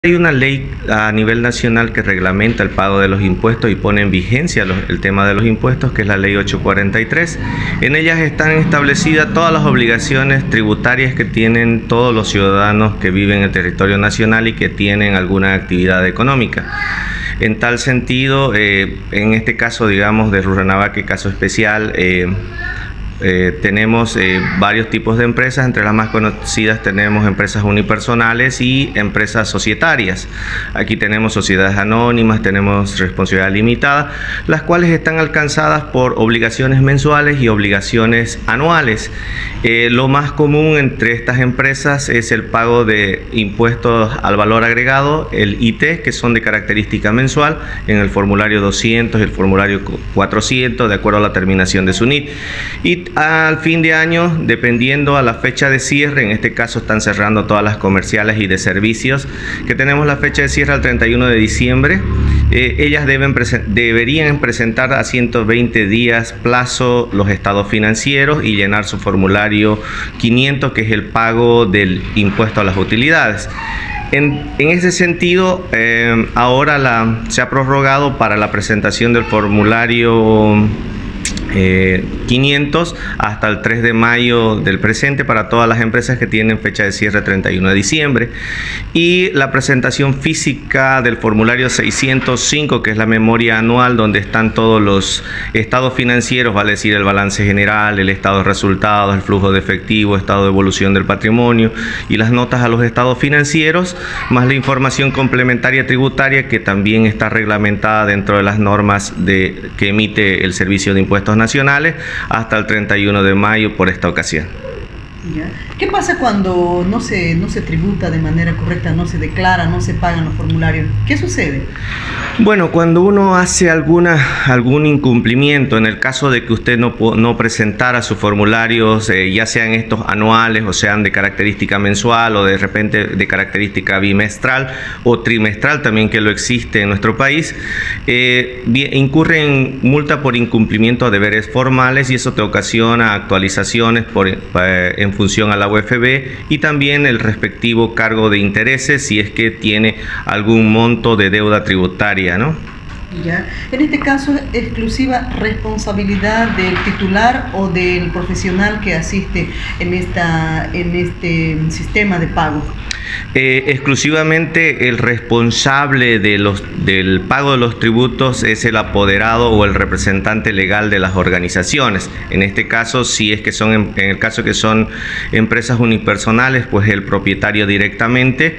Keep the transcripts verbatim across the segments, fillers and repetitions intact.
Hay una ley a nivel nacional que reglamenta el pago de los impuestos y pone en vigencia los, el tema de los impuestos, que es la ley ochocientos cuarenta y tres. En ellas están establecidas todas las obligaciones tributarias que tienen todos los ciudadanos que viven en el territorio nacional y que tienen alguna actividad económica. En tal sentido, eh, en este caso, digamos, de Rurrenabaque, caso especial, eh, Eh, tenemos eh, varios tipos de empresas. Entre las más conocidas tenemos empresas unipersonales y empresas societarias. Aquí tenemos sociedades anónimas, tenemos responsabilidad limitada, las cuales están alcanzadas por obligaciones mensuales y obligaciones anuales. Eh, lo más común entre estas empresas es el pago de impuestos al valor agregado, el I T, que son de característica mensual, en el formulario doscientos y el formulario cuatrocientos, de acuerdo a la terminación de su N I T. Y al fin de año, dependiendo a la fecha de cierre, en este caso están cerrando todas las comerciales y de servicios, que tenemos la fecha de cierre al treinta y uno de diciembre, eh, ellas deben presen- deberían presentar a ciento veinte días plazo los estados financieros y llenar su formulario quinientos, que es el pago del impuesto a las utilidades. En, en ese sentido, eh, ahora la, se ha prorrogado para la presentación del formulario Eh, quinientos hasta el tres de mayo del presente para todas las empresas que tienen fecha de cierre treinta y uno de diciembre, y la presentación física del formulario seiscientos cinco, que es la memoria anual donde están todos los estados financieros, vale decir el balance general, el estado de resultados, el flujo de efectivo, estado de evolución del patrimonio y las notas a los estados financieros, más la información complementaria tributaria, que también está reglamentada dentro de las normas de, que emite el Servicio de Impuestos Nacionales hasta el treinta y uno de mayo por esta ocasión. ¿Ya? ¿Qué pasa cuando no se, no se tributa de manera correcta, no se declara, no se pagan los formularios? ¿Qué sucede? Bueno, cuando uno hace alguna, algún incumplimiento, en el caso de que usted no, no presentara sus formularios, eh, ya sean estos anuales o sean de característica mensual o de repente de característica bimestral o trimestral también, que lo existe en nuestro país, eh, incurre en multa por incumplimiento a deberes formales, y eso te ocasiona actualizaciones por, eh, en función a la U F B y también el respectivo cargo de intereses si es que tiene algún monto de deuda tributaria, ¿no? Ya. En este caso, exclusiva responsabilidad del titular o del profesional que asiste en, esta, en este sistema de pago. Eh, exclusivamente el responsable de los, del pago de los tributos es el apoderado o el representante legal de las organizaciones. En este caso, si es que son, en, en el caso que son empresas unipersonales, pues el propietario directamente,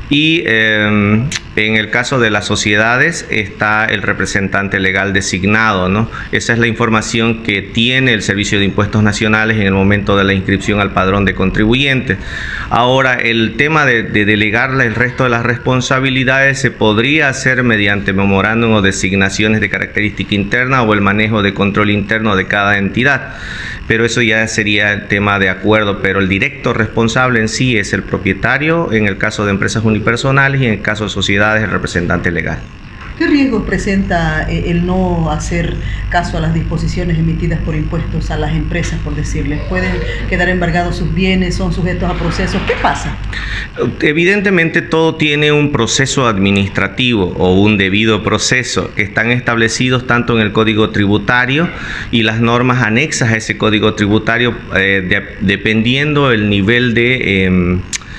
y eh, en el caso de las sociedades está el representante legal designado, ¿no? Esa es la información que tiene el Servicio de Impuestos Nacionales en el momento de la inscripción al padrón de contribuyentes. Ahora, el tema de, de delegarle el resto de las responsabilidades se podría hacer mediante memorándum o designaciones de característica interna o el manejo de control interno de cada entidad, pero eso ya sería el tema de acuerdo. Pero el directo responsable en sí es el propietario en el caso de empresas unipersonales, y en el caso de sociedades el representante legal. ¿Qué riesgos presenta el no hacer caso a las disposiciones emitidas por impuestos a las empresas, por decirles? ¿Pueden quedar embargados sus bienes? ¿Son sujetos a procesos? ¿Qué pasa? Evidentemente todo tiene un proceso administrativo o un debido proceso que están establecidos tanto en el Código Tributario y las normas anexas a ese Código Tributario, eh, de, dependiendo el nivel de... Eh,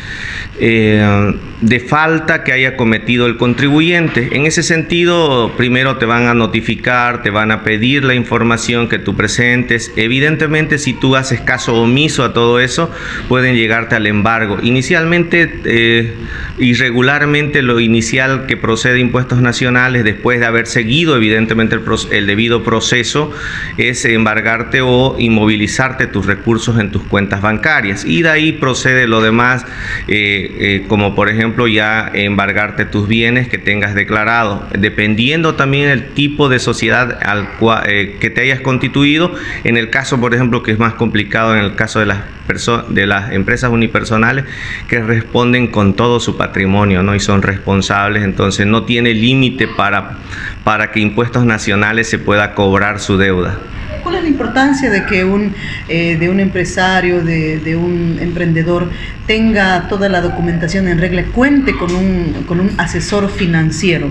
Eh, de falta que haya cometido el contribuyente. En ese sentido, primero te van a notificar, te van a pedir la información que tú presentes. Evidentemente, si tú haces caso omiso a todo eso, pueden llegarte al embargo. Inicialmente, eh, irregularmente, lo inicial que procede a Impuestos Nacionales, después de haber seguido evidentemente el, el debido proceso, es embargarte o inmovilizarte tus recursos en tus cuentas bancarias, y de ahí procede lo demás, eh, Eh, como por ejemplo ya embargarte tus bienes que tengas declarados, dependiendo también el tipo de sociedad al cual, eh, que te hayas constituido. En el caso, por ejemplo, que es más complicado, en el caso de las de las empresas unipersonales, que responden con todo su patrimonio, ¿no? Y son responsables, entonces no tiene límite para, para que Impuestos Nacionales se pueda cobrar su deuda. ¿Cuál es la importancia de que un, eh, de un empresario, de, de un emprendedor tenga toda la documentación en regla, cuente con un, con un asesor financiero?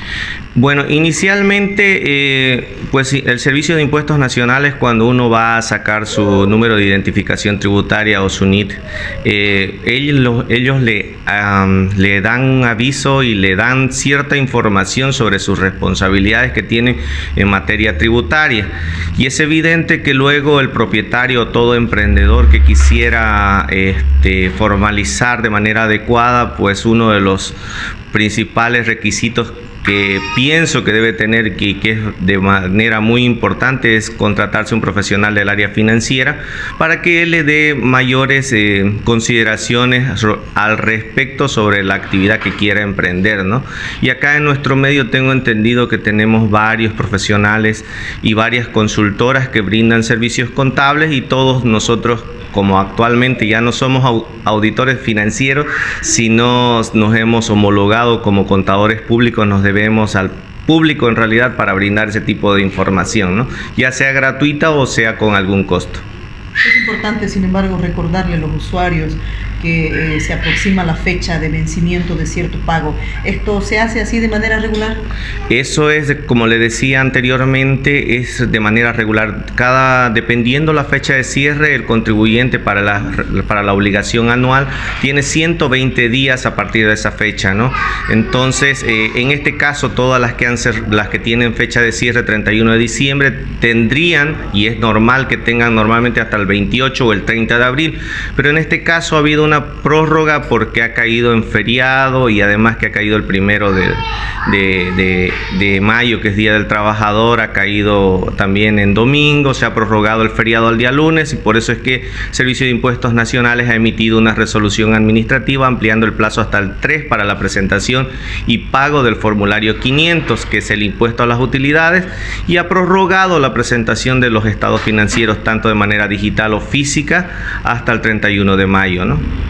Bueno, inicialmente, eh, pues el Servicio de Impuestos Nacionales, cuando uno va a sacar su número de identificación tributaria o su N I T, eh, ellos, ellos le, um, le dan un aviso y le dan cierta información sobre sus responsabilidades que tienen en materia tributaria. Y es evidente que luego el propietario o todo emprendedor que quisiera este, formalizar de manera adecuada, pues uno de los principales requisitos que pienso que debe tener y que es de manera muy importante es contratarse un profesional del área financiera para que él le dé mayores eh, consideraciones al respecto sobre la actividad que quiera emprender, ¿no? Y acá en nuestro medio tengo entendido que tenemos varios profesionales y varias consultoras que brindan servicios contables, y todos nosotros, como actualmente ya no somos auditores financieros, sino nos hemos homologado como contadores públicos, nos debemos al público en realidad para brindar ese tipo de información, ¿no? Ya sea gratuita o sea con algún costo. Es importante, sin embargo, recordarle a los usuarios que eh, se aproxima la fecha de vencimiento de cierto pago. ¿Esto se hace así de manera regular? Eso es, como le decía anteriormente, es de manera regular. Cada, dependiendo la fecha de cierre, el contribuyente para la, para la obligación anual tiene ciento veinte días a partir de esa fecha, ¿no? Entonces, eh, en este caso, todas las que, han ser, las que tienen fecha de cierre treinta y uno de diciembre tendrían, y es normal que tengan normalmente hasta el veintiocho o el treinta de abril, pero en este caso ha habido una prórroga porque ha caído en feriado y además que ha caído el primero de, de, de, de mayo, que es Día del Trabajador, ha caído también en domingo, se ha prorrogado el feriado al día lunes, y por eso es que el Servicio de Impuestos Nacionales ha emitido una resolución administrativa ampliando el plazo hasta el tres para la presentación y pago del formulario quinientos, que es el impuesto a las utilidades, y ha prorrogado la presentación de los estados financieros tanto de manera digital o física hasta el treinta y uno de mayo, ¿no?